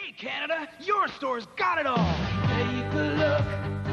Hey, Canada, your store's got it all. Take a look.